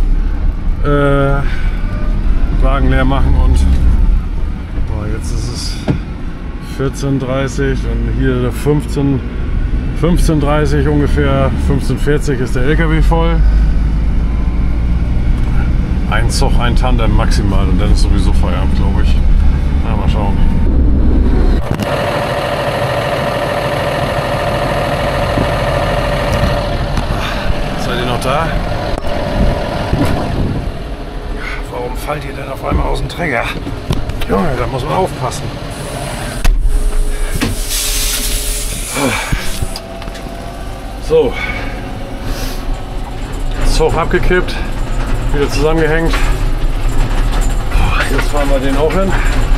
Wagen leer machen und jetzt ist es 14:30 und hier 15:30 ungefähr, 15:40 ist der LKW voll. Ein Zug, ein Tandem maximal und dann ist sowieso Feierabend, glaube ich. Na, mal schauen. Seid ihr noch da? Warum fallt ihr denn auf einmal aus dem Träger? Junge, da muss man aufpassen. So, Zug abgekippt, wieder zusammengehängt. Jetzt fahren wir den auch hin.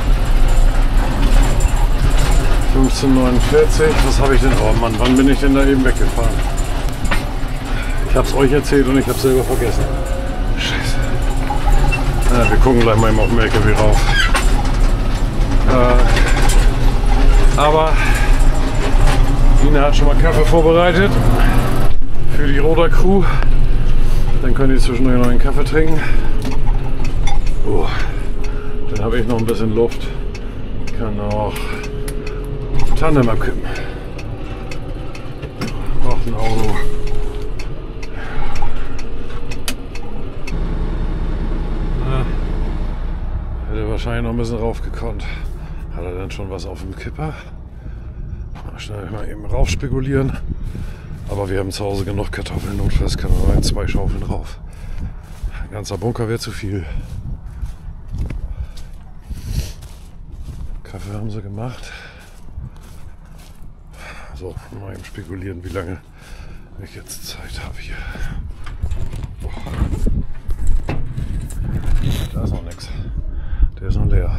15:49, was habe ich denn? Oh Mann, wann bin ich denn da eben weggefahren? Ich habe es euch erzählt und ich habe es selber vergessen. Scheiße. Ja, wir gucken gleich mal eben auf den LKW rauf. Aber Ina hat schon mal Kaffee vorbereitet für die Roder Crew. Dann könnt ihr zwischendurch noch einen Kaffee trinken. Oh, dann habe ich noch ein bisschen Luft. Ich kann auch Tandem abkippen. Noch ein Auto. Hätte wahrscheinlich noch ein bisschen raufgekonnt. Hat er dann schon was auf dem Kipper? Schnell mal eben rauf spekulieren. Aber wir haben zu Hause genug Kartoffeln. Notfalls kann man rein 2 Schaufeln drauf. Ein ganzer Bunker wäre zu viel. Kaffee haben sie gemacht. So, mal eben spekulieren, wie lange ich jetzt Zeit habe hier. Boah. Da ist noch nichts. Der ist noch leer.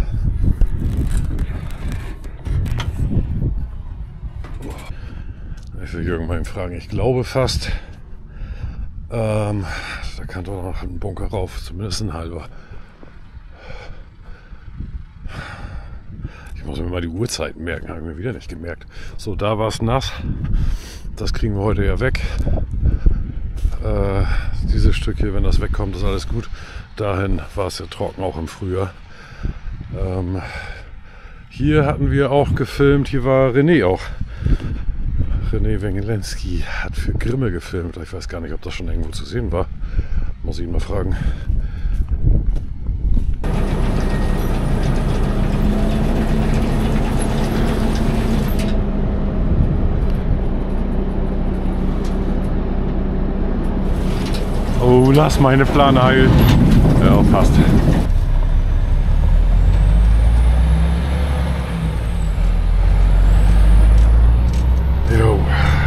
Ich will Jürgen mal ihn fragen. Ich glaube fast, da kann doch noch ein Bunker rauf, zumindest ein halber. Ich muss mir mal die Uhrzeiten merken, habe ich mir wieder nicht gemerkt. So, da war es nass. Das kriegen wir heute ja weg. Dieses Stück hier, wenn das wegkommt, ist alles gut. Dahin war es ja trocken, auch im Frühjahr. Hier hatten wir auch gefilmt, hier war René auch. René Wengelenski hat für Grimme gefilmt. Ich weiß gar nicht, ob das schon irgendwo zu sehen war. Muss ich ihn mal fragen. Oh, lass meine Plane heil. Ja, passt. Jo.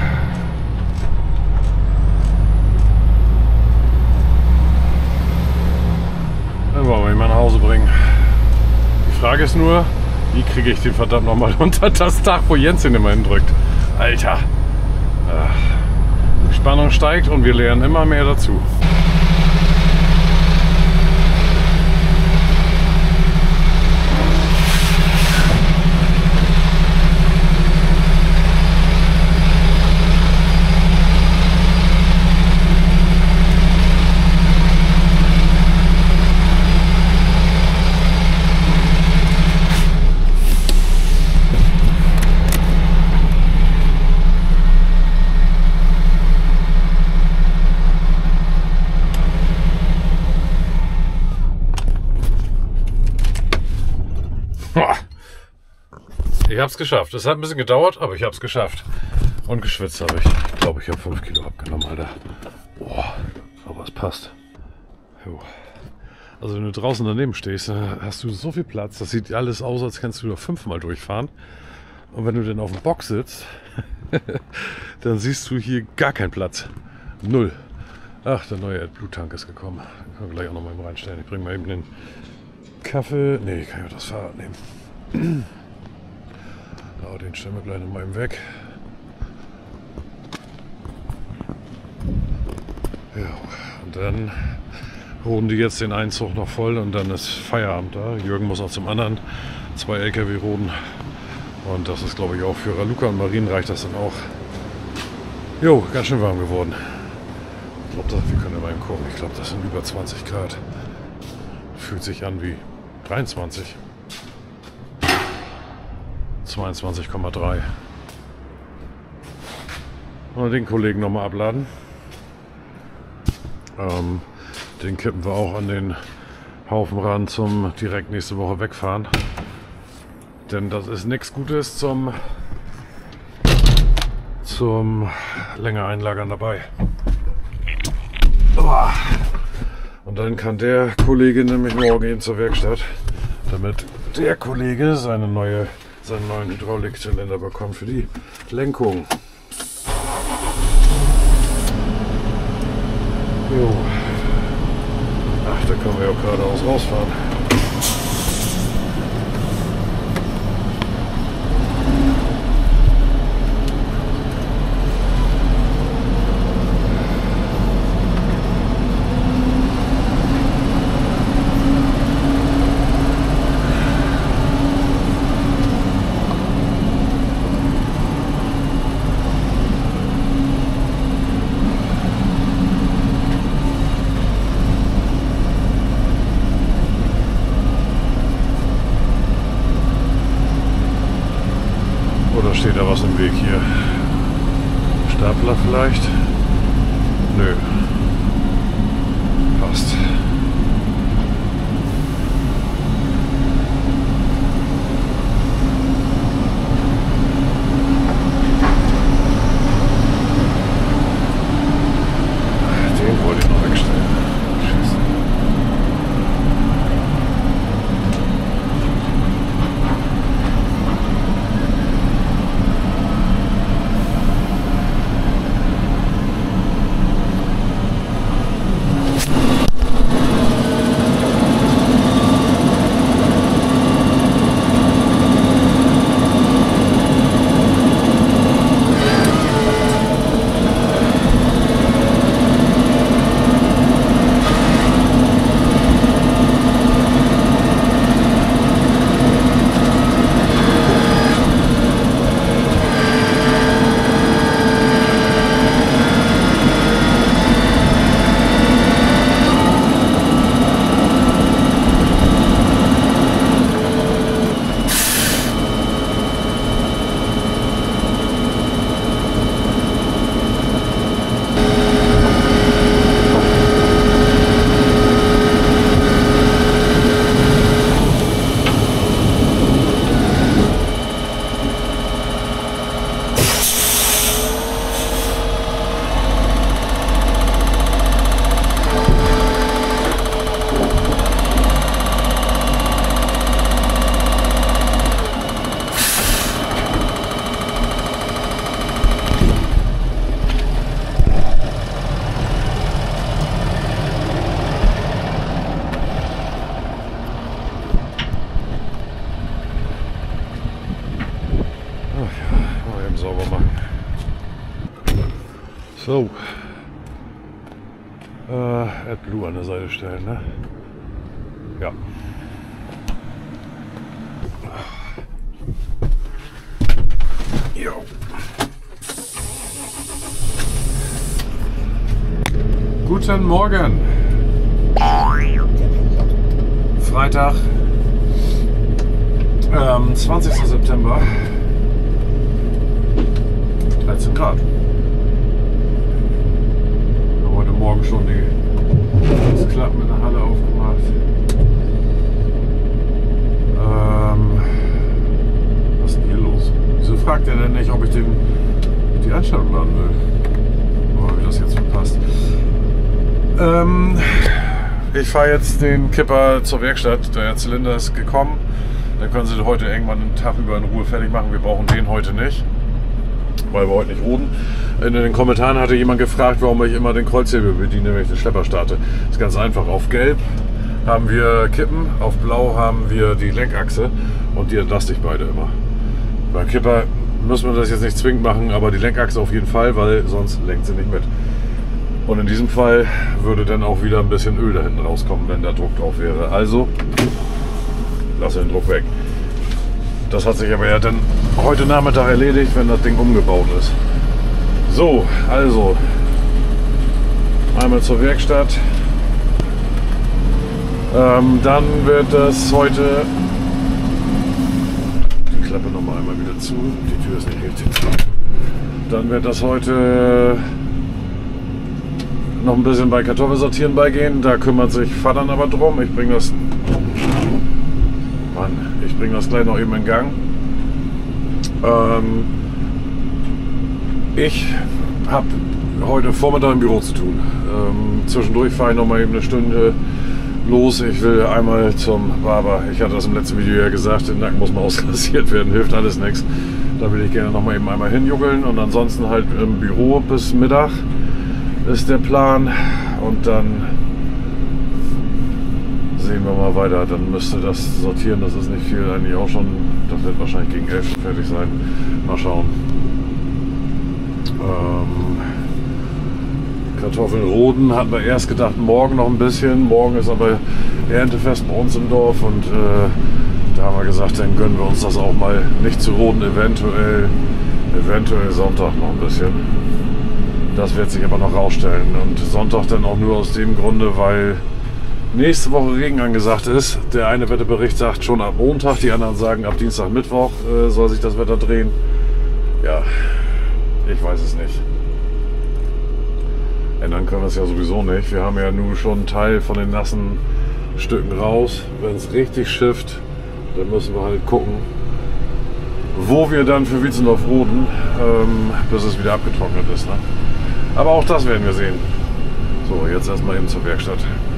Dann wollen wir ihn mal nach Hause bringen. Die Frage ist nur, wie kriege ich den verdammt nochmal unter das Dach, wo Jens ihn immer hindrückt. Alter. Die Spannung steigt und wir lernen immer mehr dazu. Ich habe es geschafft. Es hat ein bisschen gedauert, aber ich habe es geschafft. Und geschwitzt habe ich. Ich glaube, ich habe 5 Kilo abgenommen, Alter. Boah, aber es passt. Jo. Also wenn du draußen daneben stehst, hast du so viel Platz. Das sieht alles aus, als kannst du da 5-mal durchfahren. Und wenn du dann auf dem Bock sitzt, dann siehst du hier gar keinen Platz. 0. Ach, der neue AdBlue-Tank ist gekommen. Den können wir gleich auch noch mal reinstellen. Ich bringe mal eben den Kaffee. Ne, kann ich auch das Fahrrad nehmen. Ja, den stellen wir gleich noch mal eben weg. Ja, und dann holen die jetzt den Einzug noch voll und dann ist Feierabend da. Jürgen muss auch zum anderen 2 LKW roden. Und das ist, glaube ich, auch für Raluca und Marien reicht das dann auch. Jo, ganz schön warm geworden. Ich glaube, wir können ja mal eben gucken. Ich glaube, das sind über 20 Grad. Fühlt sich an wie 23. 22,3. Und den Kollegen nochmal abladen. Den kippen wir auch an den Haufen ran zum direkt nächste Woche wegfahren. Denn das ist nichts Gutes zum länger einlagern dabei. Und dann kann der Kollege nämlich morgen eben zur Werkstatt, damit der Kollege seinen neuen Hydraulikzylinder bekommt für die Lenkung. Jo. Ach, da können wir ja auch geradeaus rausfahren. Oder steht da was im Weg hier? Stapler vielleicht? Nö. Passt. Den wollte ich noch wegstellen. Scheiße. Sauber machen. So. AdBlue an der Seite stellen, ne? Ja. Jo. Guten Morgen. Freitag, 20. September. 13 Grad. Ich habe heute Morgen schon das Klappen in der Halle aufgemacht. Was ist denn hier los? laden will. Oh, habe ich das jetzt verpasst. Ich fahre jetzt den Kipper zur Werkstatt. Der Zylinder ist gekommen. Dann können sie heute irgendwann einen Tag über in Ruhe fertig machen. Wir brauchen den heute nicht, weil wir heute nicht roden. In den Kommentaren hatte jemand gefragt, warum ich immer den Kreuzhebel bediene, wenn ich den Schlepper starte. Das ist ganz einfach. Auf Gelb haben wir Kippen, auf Blau haben wir die Lenkachse und die entlaste ich beide immer. Beim Kipper muss man das jetzt nicht zwingend machen, aber die Lenkachse auf jeden Fall, weil sonst lenkt sie nicht mit. Und in diesem Fall würde dann auch wieder ein bisschen Öl da hinten rauskommen, wenn da Druck drauf wäre. Also lasse den Druck weg. Das hat sich aber ja dann heute Nachmittag erledigt, wenn das Ding umgebaut ist. So, also einmal zur Werkstatt. Dann wird das heute, die Klappe nochmal einmal wieder zu, die Tür ist nicht richtig zu. Dann wird das heute noch ein bisschen bei Kartoffelsortieren beigehen, da kümmert sich Vater aber drum. Ich bringe das gleich noch eben in Gang. Ich habe heute Vormittag im Büro zu tun. Zwischendurch fahre ich noch mal eben eine Stunde los. Ich will einmal zum Barber. Ich hatte das im letzten Video ja gesagt, den Nacken muss mal ausrasiert werden, hilft alles nichts. Da will ich gerne noch mal eben einmal hinjuckeln und ansonsten halt im Büro bis Mittag ist der Plan und dann sehen wir mal weiter. Dann müsste das Sortieren, das ist nicht viel, eigentlich auch schon, das wird wahrscheinlich gegen 11 fertig sein. Mal schauen. Kartoffeln roden hatten wir erst gedacht, morgen noch ein bisschen. Morgen ist aber Erntefest bei uns im Dorf und da haben wir gesagt, dann gönnen wir uns das auch mal nicht zu roden, eventuell Sonntag noch ein bisschen. Das wird sich aber noch rausstellen und Sonntag dann auch nur aus dem Grunde, weil nächste Woche Regen angesagt ist. Der eine Wetterbericht sagt schon ab Montag, die anderen sagen ab Dienstag, Mittwoch soll sich das Wetter drehen. Ja, ich weiß es nicht. Ändern können wir es ja sowieso nicht. Wir haben ja nun schon einen Teil von den nassen Stücken raus. Wenn es richtig schifft, dann müssen wir halt gucken, wo wir dann für Wietzendorf roden, bis es wieder abgetrocknet ist. Ne? Aber auch das werden wir sehen. So, jetzt erstmal eben zur Werkstatt.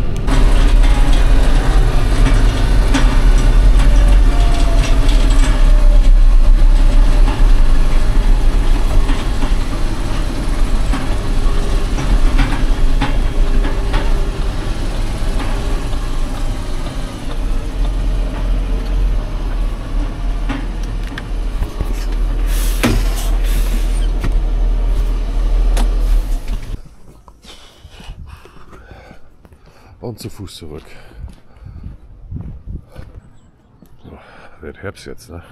Und zu Fuß zurück. So, wird Herbst jetzt, ne?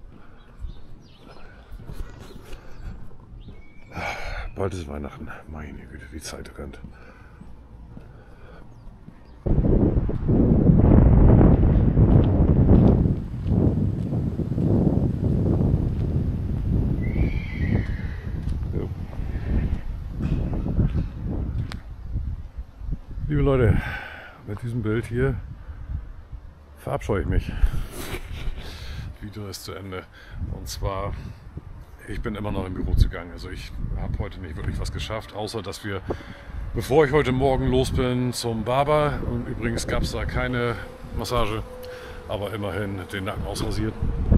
Bald ist Weihnachten. Meine Güte, die Zeit rennt. Liebe Leute, mit diesem Bild hier verabscheue ich mich. Das Video ist zu Ende. Und zwar, ich bin immer noch im Büro zugange. Also ich habe heute nicht wirklich was geschafft, außer dass wir, bevor ich heute Morgen los bin, zum Barber. Und übrigens gab es da keine Massage, aber immerhin den Nacken ausrasiert.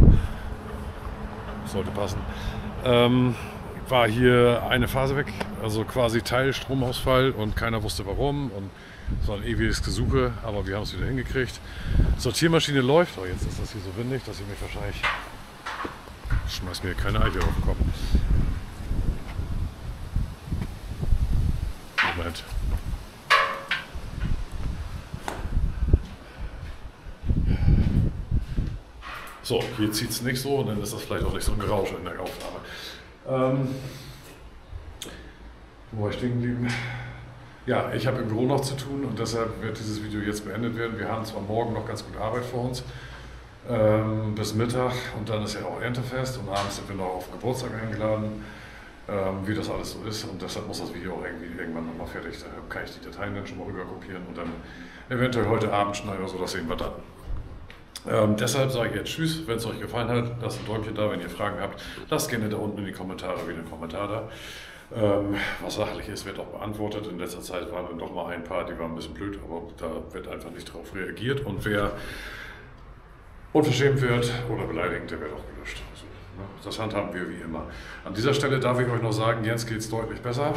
Sollte passen. War hier eine Phase weg, also quasi Teilstromausfall und keiner wusste warum und es war ein ewiges Gesuche, aber wir haben es wieder hingekriegt. Sortiermaschine läuft, oh jetzt ist das hier so windig, dass ich mich wahrscheinlich, schmeiß mir keine Eiche auf den Kopf. Moment. So, hier zieht es nicht so und dann ist das vielleicht auch nicht so ein Gerausch in der Aufnahme. Wo war ich stehen geblieben? Ja, ich habe im Büro noch zu tun und deshalb wird dieses Video jetzt beendet werden. Wir haben zwar morgen noch ganz gut Arbeit vor uns, bis Mittag und dann ist ja auch Erntefest und abends sind wir noch auf den Geburtstag eingeladen, wie das alles so ist und deshalb muss das Video auch irgendwann nochmal fertig. Da kann ich die Dateien dann schon mal rüber kopieren und dann eventuell heute Abend schneiden oder so, das sehen wir dann. Deshalb sage ich jetzt Tschüss, wenn es euch gefallen hat, lasst ein Däumchen da, wenn ihr Fragen habt, lasst gerne da unten in die Kommentare wieder einen Kommentar da. Was sachlich ist, wird auch beantwortet. In letzter Zeit waren dann doch mal ein paar, die waren ein bisschen blöd, aber da wird einfach nicht drauf reagiert. Und wer unverschämt wird oder beleidigt, der wird auch gelöscht. Also, ne, das handhaben wir wie immer. An dieser Stelle darf ich euch noch sagen, Jens geht es deutlich besser.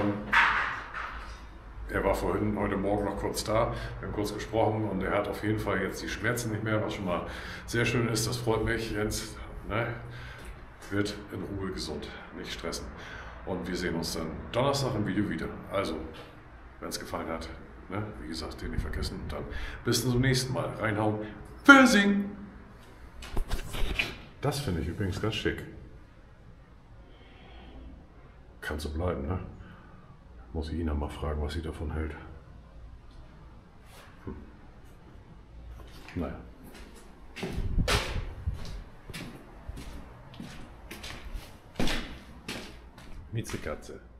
Er war heute Morgen noch kurz da, wir haben kurz gesprochen und er hat auf jeden Fall jetzt die Schmerzen nicht mehr, was schon mal sehr schön ist. Das freut mich. Jens, ne, wird in Ruhe gesund, nicht stressen. Und wir sehen uns dann Donnerstag im Video wieder. Also, wenn es gefallen hat, ne, wie gesagt, den nicht vergessen. Und dann bis zum nächsten Mal. Reinhauen. Fürsing! Das finde ich übrigens ganz schick. Kann so bleiben, ne? Muss ich Ina mal fragen, was sie davon hält. Naja. Miezekatze.